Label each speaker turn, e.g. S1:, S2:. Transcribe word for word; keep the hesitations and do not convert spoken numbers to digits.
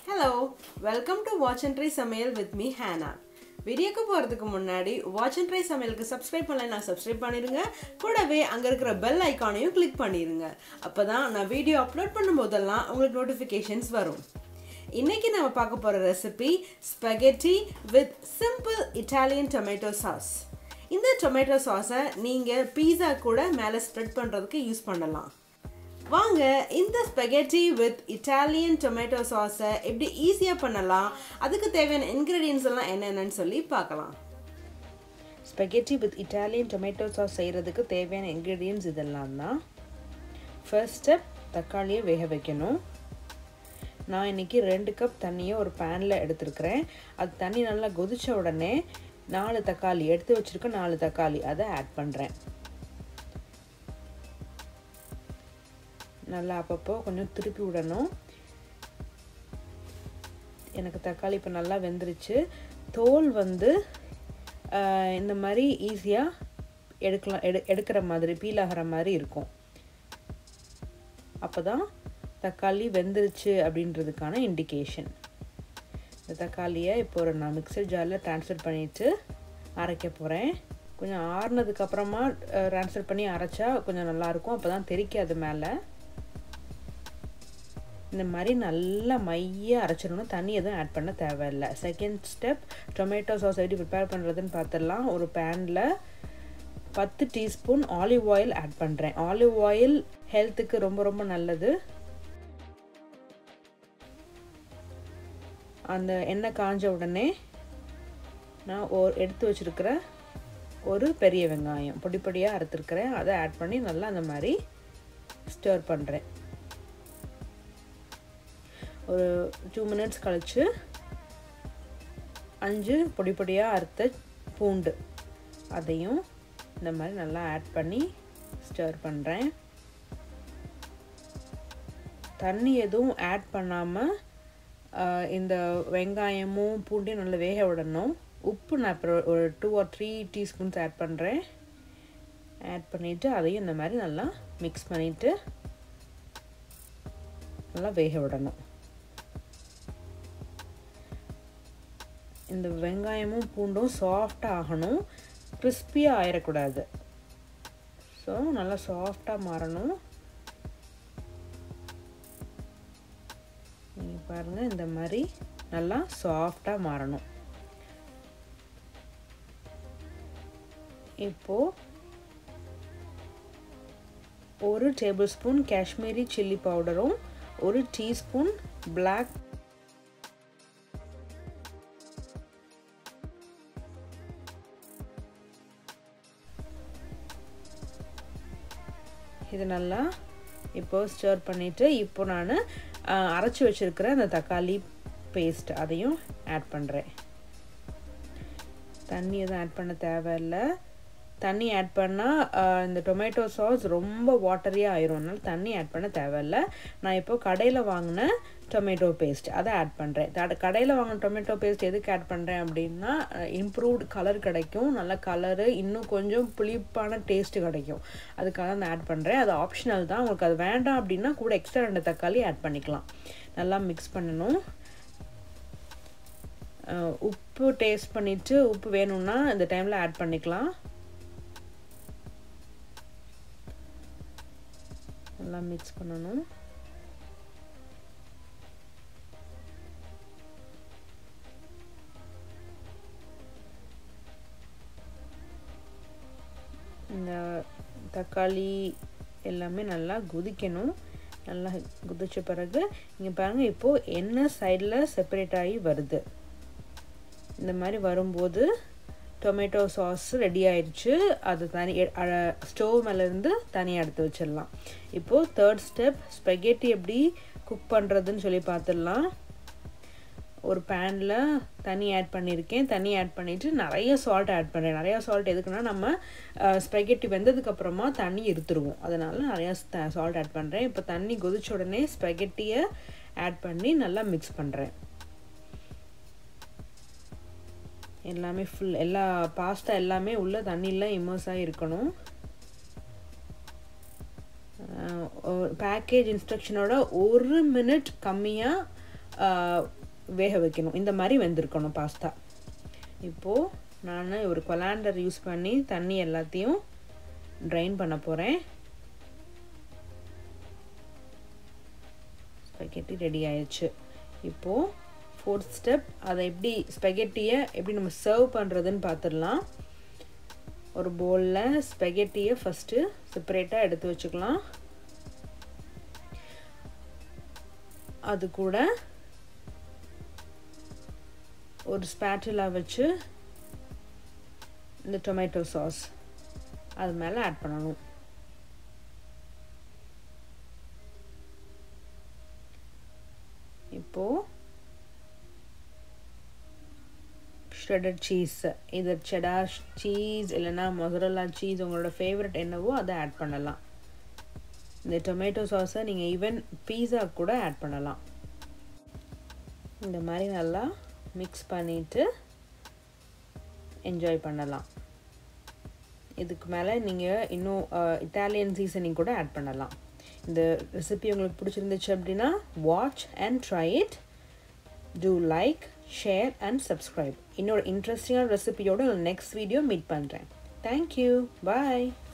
S1: Hello, welcome to Watch and Try Samayal with me Hannah. வீடியோக்கு போறதுக்கு முன்னாடி Watch and Try சமையலுக்கு subscribe பண்ணலைனா சப்ஸ்கிரைப் பண்ணிருங்க. கூடவே அங்க இருக்கிற பெல் ஐகானையும் கிளிக் பண்ணிருங்க. அப்பதான் நான் வீடியோ அப்லோட் பண்ணும்போதெல்லாம் உங்களுக்கு நோட்டிஃபிகேஷன்ஸ் வரும். இன்னைக்கு நாம பார்க்க போற recipe spaghetti with simple Italian tomato sauce. இந்த tomato sauce-ஐ நீங்க பீஸா கூட மேலே ஸ்ப்ரெட் பண்றதுக்கு யூஸ் பண்ணலாம். வாங்க இந்த spaghetti with Italian tomato sauce-ஐ எப்படி ஈஸியா பண்ணலாம், அதுக்கு தேவையான ingredients எல்லாம் என்னென்னன்னு சொல்லி பார்க்கலாம்.
S2: Spaghetti with Italian tomato sauce செய்யறதுக்கு தேவையான ingredients இதெல்லாம் தான். First step, தக்காளியை வேக வைக்கணும். நான் இன்னைக்கு ரெண்டு கப் தண்ணியை ஒரு panல எடுத்துக்கிறேன். அது தண்ணி நல்லா கொதிச்ச உடனே நாலு தக்காளி எடுத்து வச்சிருக்க நாலு தக்காளி அதை ஆட் பண்றேன். நல்லா அப்பப்போ கொஞ்சம் திருப்பி விடணும். எனக்கு தக்காளி இப்போ நல்லா வெந்துருச்சு. தோல் வந்து இந்த மாதிரி ஈஸியாக எடுக்கலாம் எடு எடுக்கிற மாதிரி பீல் ஆகிற மாதிரி இருக்கும். அப்போ தான் தக்காளி வெந்துருச்சு அப்படின்றதுக்கான இண்டிகேஷன். இந்த தக்காளியை இப்போ ஒரு நான் மிக்சர் ஜாரில் ட்ரான்ஸ்ஃபர் பண்ணிவிட்டு அரைக்க போகிறேன். கொஞ்சம் ஆறுனதுக்கப்புறமா ட்ரான்ஸ்ஃபர் பண்ணி அரைச்சா கொஞ்சம் நல்லாயிருக்கும். அப்போ தான் தெரிக்காது மேலே. இந்த மாதிரி நல்லா மைய அரைச்சிடணும். தண்ணி எதுவும் ஆட் பண்ண தேவையில்லை. செகண்ட் ஸ்டெப், டொமேட்டோ சாஸ் எப்படி ப்ரிப்பேர் பண்ணுறதுன்னு பார்த்துடலாம். ஒரு பேனில் பத்து டீஸ்பூன் ஆலிவ் ஆயில் ஆட் பண்ணுறேன். ஆலிவ் ஆயில் ஹெல்த்துக்கு ரொம்ப ரொம்ப நல்லது. அந்த எண்ணெய் காஞ்ச உடனே நான் ஒரு எடுத்து வச்சுருக்கிற ஒரு பெரிய வெங்காயம் பொடி பொடியாக அறுத்துருக்கிறேன். அதை ஆட் பண்ணி நல்லா அந்த மாதிரி ஸ்டர் பண்ணுறேன். ஒரு டூ மினிட்ஸ் கழிச்சு அஞ்சு பொடி பொடியாக அறுத்த பூண்டு அதையும் இந்த மாதிரி நல்லா ஆட் பண்ணி ஸ்டர் பண்ணுறேன். தண்ணி எதுவும் ஆட் பண்ணாமல் இந்த வெங்காயமும் பூண்டையும் நல்லா வேக விடணும். உப்பு நான் அப்புறம் ஒரு two or three teaspoons add பண்ணுறேன். ஆட் பண்ணிவிட்டு அதையும் இந்த மாதிரி நல்லா மிக்ஸ் பண்ணிவிட்டு நல்லா வேக விடணும். இந்த வெங்காயமும் பூண்டும் சாஃப்டாக ஆகணும், கிறிஸ்பியாக ஆயிடக்கூடாது. ஸோ நல்லா சாஃப்டாக மாறணும். நீங்கள் பாருங்கள், இந்த மாதிரி நல்லா சாஃப்டாக மாறணும். இப்போது ஒரு டேபிள் ஸ்பூன் காஷ்மீரி சில்லி பவுடரும் ஒரு டீஸ்பூன் பிளாக் இது நல்லா இப்போ ஸ்டர் பண்ணிவிட்டு இப்போ நான் அரைச்சி வச்சுருக்கிற அந்த தக்காளி பேஸ்ட் அதையும் ஆட் பண்ணுறேன். தண்ணி எதுவும் ஆட் பண்ண தேவையில்லை. தண்ணி ஆட் பண்ணால் இந்த டொமேட்டோ சாஸ் ரொம்ப வாட்டரியாக ஆயிரும். அதனால தண்ணி ஆட் பண்ண தேவையில்லை. நான் இப்போ கடையில் வாங்கின டொமேட்டோ பேஸ்ட் அதை ஆட் பண்ணுறேன். கடையில் வாங்கின டொமேட்டோ பேஸ்ட் எதுக்கு ஆட் பண்ணுறேன் அப்படின்னா, இம்ப்ரூவ்டு கலர் கிடைக்கும், நல்ல கலரு, இன்னும் கொஞ்சம் புளிப்பான டேஸ்ட்டு கிடைக்கும். அதுக்காக நான் ஆட் பண்ணுறேன். அது ஆப்ஷனல் தான். உங்களுக்கு அது வேண்டாம் அப்படின்னா கூட எக்ஸ்ட்ரா ரெண்டு தக்காளி ஆட் பண்ணிக்கலாம். நல்லா மிக்ஸ் பண்ணணும். உப்பு டேஸ்ட் பண்ணிவிட்டு உப்பு வேணும்னா இந்த டைமில் ஆட் பண்ணிக்கலாம். நல்லா மிக்ஸ் பண்ணணும். இந்த தக்காளி எல்லாமே நல்லா கொதிக்கணும். நல்லா கொதிச்ச பிறகு இங்கே பாருங்கள், இப்போது எண்ணெய் சைடில் செப்பரேட் ஆகி வருது. இந்த மாதிரி வரும்போது டொமேட்டோ சாஸ் ரெடி ஆயிடுச்சு. அது தனி ஸ்டவ் மேலேருந்து தனியாக எடுத்து வச்சிடலாம். இப்போது தேர்ட் ஸ்டெப், ஸ்பெகெட்டி எப்படி குக் பண்ணுறதுன்னு சொல்லி பார்த்துடலாம். ஒரு பேனில் தண்ணி ஆட் பண்ணியிருக்கேன். தண்ணி ஆட் பண்ணிவிட்டு நிறைய சால்ட் ஆட் பண்ணுறேன். நிறையா சால்ட் எதுக்குன்னா, நம்ம ஸ்பெகெட்டி வெந்ததுக்கப்புறமா தண்ணி இருத்துருவோம். அதனால் நிறையா சால்ட் ஆட் பண்ணுறேன். இப்போ தண்ணி கொதிச்ச உடனே ஸ்பெகெட்டியை ஆட் பண்ணி நல்லா மிக்ஸ் பண்ணுறேன். எல்லாமே ஃபுல் எல்லா பாஸ்தா எல்லாமே உள்ள தண்ணியில் இம்மர்ஸாக இருக்கணும். பேக்கேஜ் இன்ஸ்ட்ரக்ஷனோட ஒரு மினிட் கம்மியாக வேக வைக்கணும். இந்த மாதிரி வெந்திருக்கணும் பாஸ்தா. இப்போது நான் ஒரு கொலாண்டர் யூஸ் பண்ணி தண்ணி எல்லாத்தையும் ட்ரைன் பண்ண போகிறேன். ஸ்பெகெட்டி ரெடி ஆயிடுச்சு. இப்போது ஃபோர்த் ஸ்டெப், அதை எப்படி ஸ்பெகெட்டியை எப்படி நம்ம சர்வ் பண்ணுறதுன்னு பார்த்துடலாம். ஒரு பவுலில் ஸ்பெகெட்டியை ஃபஸ்ட்டு செப்பரேட்டாக எடுத்து வச்சுக்கலாம். அது கூட ஒரு ஸ்பேட்டுலா வச்சு இந்த டொமேட்டோ சாஸ் அது மேலே ஆட் பண்ணணும். இப்போது ஷ்ரெடட் சீஸ், இது செடார் சீஸ் இல்லைன்னா மொசரல்லா சீஸ், உங்களோட ஃபேவரட் என்னவோ அதை ஆட் பண்ணலாம். இந்த டொமேட்டோ சாஸை நீங்கள் ஈவன் பீஸா கூட ஆட் பண்ணலாம். இந்த மாதிரி நல்லா மிக்ஸ் பண்ணிவிட்டு என்ஜாய் பண்ணலாம். இதுக்கு மேலே நீங்கள் இன்னும் இட்டாலியன் சீசனிங் கூட ஆட் பண்ணலாம். இந்த ரெசிபி உங்களுக்கு பிடிச்சிருந்துச்சு அப்படின்னா watch and try it. Do like, share and subscribe. இன்னொரு இன்ட்ரெஸ்டிங்கான ரெசிபியோட நெக்ஸ்ட் வீடியோ மீட் பண்ணுறேன். தேங்க்யூ, பாய்.